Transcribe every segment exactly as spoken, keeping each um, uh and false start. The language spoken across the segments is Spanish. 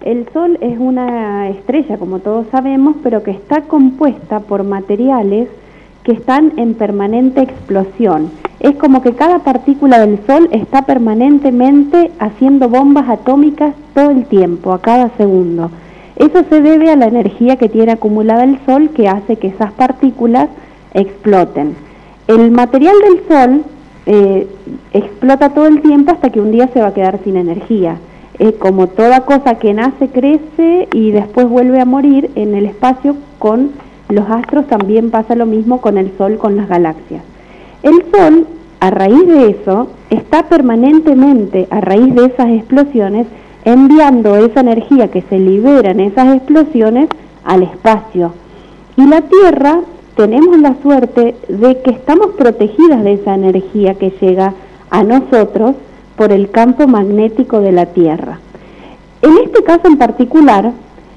El Sol es una estrella, como todos sabemos, pero que está compuesta por materiales que están en permanente explosión. Es como que cada partícula del Sol está permanentemente haciendo bombas atómicas todo el tiempo, a cada segundo. Eso se debe a la energía que tiene acumulada el Sol, que hace que esas partículas exploten. El material del Sol eh, explota todo el tiempo hasta que un día se va a quedar sin energía. Eh, como toda cosa que nace, crece y después vuelve a morir, en el espacio con los astros también pasa lo mismo con el Sol, con las galaxias. El Sol, a raíz de eso, está permanentemente, a raíz de esas explosiones, enviando esa energía que se libera en esas explosiones al espacio. Y la Tierra, tenemos la suerte de que estamos protegidas de esa energía que llega a nosotros por el campo magnético de la Tierra. En este caso en particular,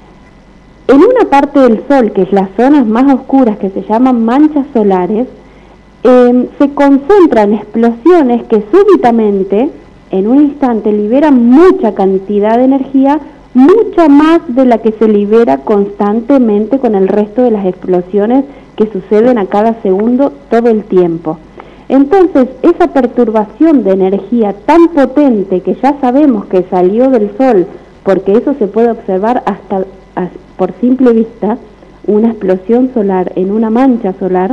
en una parte del Sol, que es las zonas más oscuras, que se llaman manchas solares, eh, se concentran explosiones que súbitamente, en un instante, liberan mucha cantidad de energía, mucha más de la que se libera constantemente con el resto de las explosiones que suceden a cada segundo todo el tiempo. Entonces, esa perturbación de energía tan potente que ya sabemos que salió del Sol, porque eso se puede observar hasta por simple vista, una explosión solar en una mancha solar,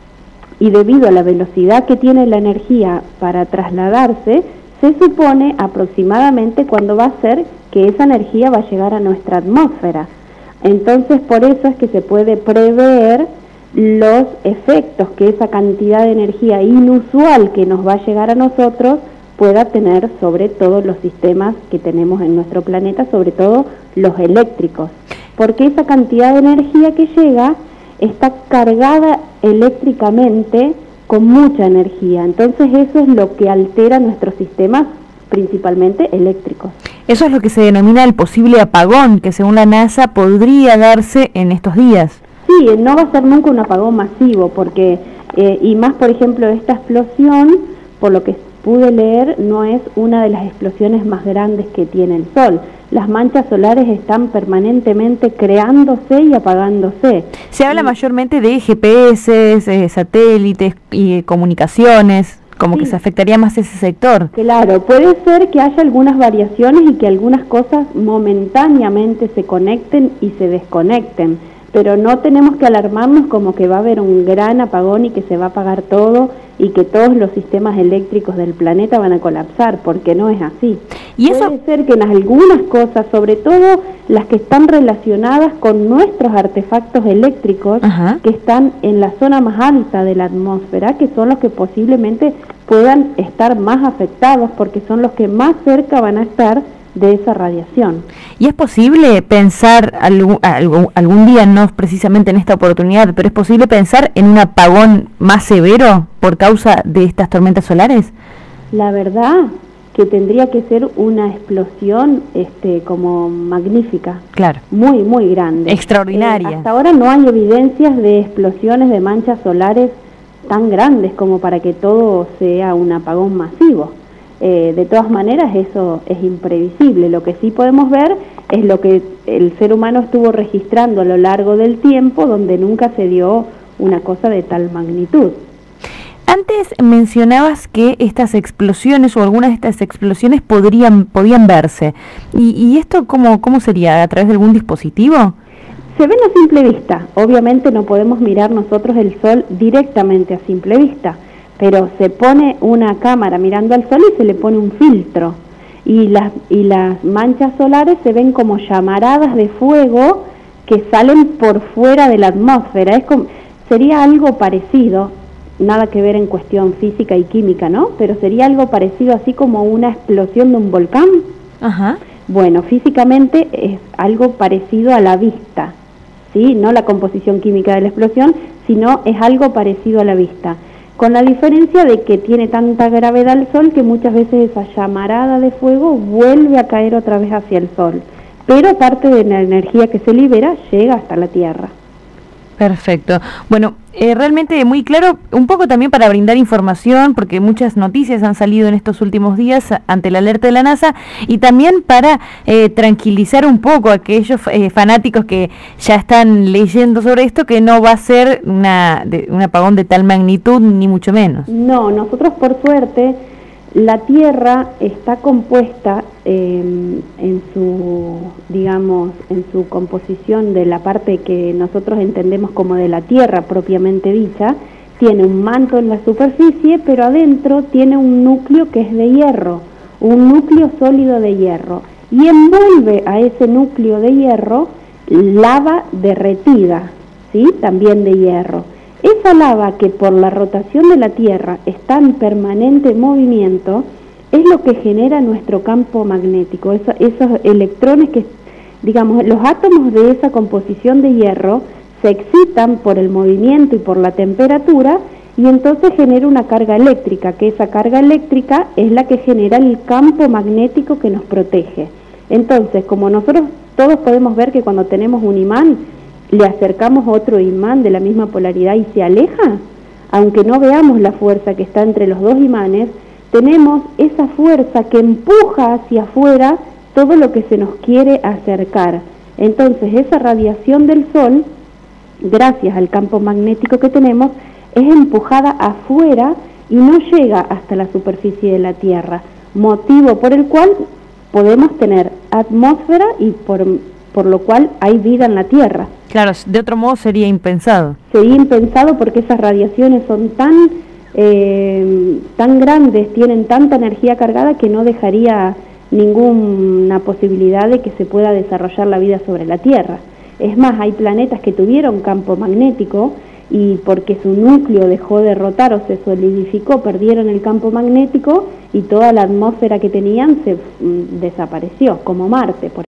y debido a la velocidad que tiene la energía para trasladarse, se supone aproximadamente cuándo va a ser que esa energía va a llegar a nuestra atmósfera. Entonces, por eso es que se puede prever los efectos que esa cantidad de energía inusual que nos va a llegar a nosotros pueda tener sobre todos los sistemas que tenemos en nuestro planeta, sobre todo los eléctricos, porque esa cantidad de energía que llega está cargada eléctricamente con mucha energía, entonces eso es lo que altera nuestros sistemas, principalmente eléctricos. Eso es lo que se denomina el posible apagón, que según la NASA podría darse en estos días. Sí, no va a ser nunca un apagón masivo, porque, eh, y más por ejemplo esta explosión, por lo que pude leer, no es una de las explosiones más grandes que tiene el Sol. Las manchas solares están permanentemente creándose y apagándose. Se habla y, mayormente de G P S, eh, satélites y eh, comunicaciones, como sí, que se afectaría más ese sector. Claro, puede ser que haya algunas variaciones y que algunas cosas momentáneamente se conecten y se desconecten, pero no tenemos que alarmarnos como que va a haber un gran apagón y que se va a apagar todo y que todos los sistemas eléctricos del planeta van a colapsar, porque no es así. ¿Y eso? Puede ser que en algunas cosas, sobre todo las que están relacionadas con nuestros artefactos eléctricos, ajá, que están en la zona más alta de la atmósfera, que son los que posiblemente puedan estar más afectados, porque son los que más cerca van a estar de esa radiación. ¿Y es posible pensar algún, algún, algún día, no precisamente en esta oportunidad, pero es posible pensar en un apagón más severo por causa de estas tormentas solares? La verdad que tendría que ser una explosión este, como magnífica. Claro. Muy, muy grande. Extraordinaria. Eh, hasta ahora no hay evidencias de explosiones de manchas solares tan grandes como para que todo sea un apagón masivo. Eh, de todas maneras eso es imprevisible. Lo que sí podemos ver es lo que el ser humano estuvo registrando a lo largo del tiempo, donde nunca se dio una cosa de tal magnitud. Antes mencionabas que estas explosiones o algunas de estas explosiones podrían podían verse. ¿Y, y esto cómo, cómo sería? ¿A través de algún dispositivo? Se ven a simple vista. Obviamente no podemos mirar nosotros el Sol directamente a simple vista, pero se pone una cámara mirando al Sol y se le pone un filtro. Y las, y las manchas solares se ven como llamaradas de fuego que salen por fuera de la atmósfera. Es como, sería algo parecido, nada que ver en cuestión física y química, ¿no? Pero sería algo parecido, así como una explosión de un volcán. Ajá. Bueno, físicamente es algo parecido a la vista, ¿sí? No la composición química de la explosión, sino es algo parecido a la vista, con la diferencia de que tiene tanta gravedad el Sol que muchas veces esa llamarada de fuego vuelve a caer otra vez hacia el Sol, pero parte de la energía que se libera llega hasta la Tierra. Perfecto. Bueno, eh, realmente muy claro, un poco también para brindar información, porque muchas noticias han salido en estos últimos días ante la alerta de la NASA, y también para eh, tranquilizar un poco a aquellos eh, fanáticos que ya están leyendo sobre esto, que no va a ser una, de, un apagón de tal magnitud, ni mucho menos. No, nosotros por suerte, la Tierra está compuesta eh, en su, digamos, en su composición de la parte que nosotros entendemos como de la Tierra propiamente dicha, tiene un manto en la superficie, pero adentro tiene un núcleo que es de hierro, un núcleo sólido de hierro, y envuelve a ese núcleo de hierro lava derretida, ¿sí? También de hierro. Esa lava que por la rotación de la Tierra está en permanente movimiento es lo que genera nuestro campo magnético. Eso, esos electrones que, digamos, los átomos de esa composición de hierro se excitan por el movimiento y por la temperatura y entonces genera una carga eléctrica, que esa carga eléctrica es la que genera el campo magnético que nos protege. Entonces, como nosotros todos podemos ver que cuando tenemos un imán, le acercamos otro imán de la misma polaridad y se aleja, aunque no veamos la fuerza que está entre los dos imanes, tenemos esa fuerza que empuja hacia afuera todo lo que se nos quiere acercar. Entonces esa radiación del Sol, gracias al campo magnético que tenemos, es empujada afuera y no llega hasta la superficie de la Tierra, motivo por el cual podemos tener atmósfera y por, por lo cual hay vida en la Tierra. Claro, de otro modo sería impensado. Sería impensado porque esas radiaciones son tan, eh, tan grandes, tienen tanta energía cargada que no dejaría ninguna posibilidad de que se pueda desarrollar la vida sobre la Tierra. Es más, hay planetas que tuvieron campo magnético y porque su núcleo dejó de rotar o se solidificó, perdieron el campo magnético y toda la atmósfera que tenían se mm, desapareció, como Marte, por